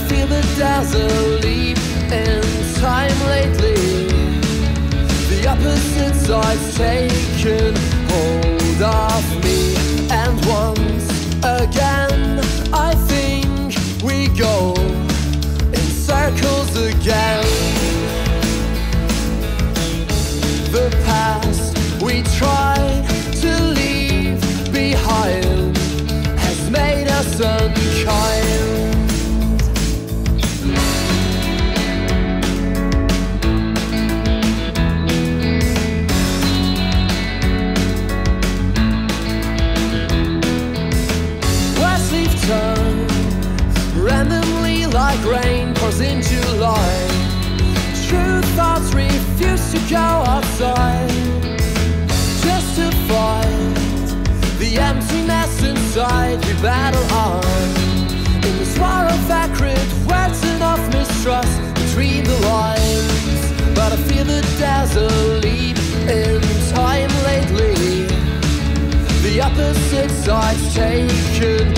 feel that there's a leap in time lately. The opposite side's taken hold of me, and once again I think we go in circles again. The past we tried to leave behind has made us unkind. Randomly like rain pours in July. True thoughts refuse to go outside, just to fight the emptiness inside. We battle on in this war of accurate words and of mistrust between the lines. But I feel that there's a leap in time lately. The opposite side's taken